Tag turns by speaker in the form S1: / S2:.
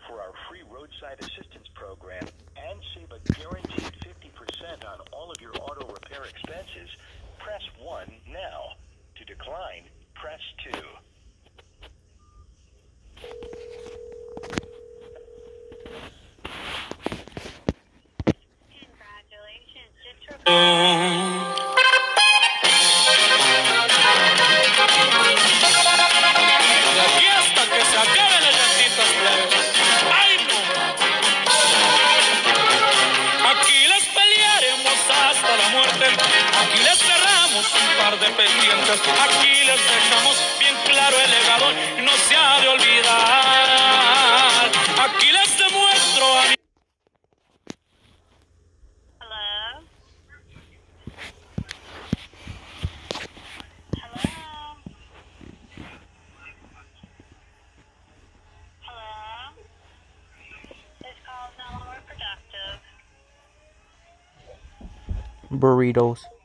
S1: for our free roadside assistance program and save a guaranteed 50% on all of your auto repair expenses, press 1 now. To decline, press 2.
S2: Congratulations.
S3: Y hasta que se acaben las llantitas, plebes. ¡Ay, no! Aquí les pelearemos hasta la muerte. Aquí les cerramos un par de pendientes. Aquí les dejamos bien claro el legado y no se ha de olvidar. Aquí les demuestro a mi...
S2: Hello? Hello? Hello? This call is no longer productive.
S4: Burritos.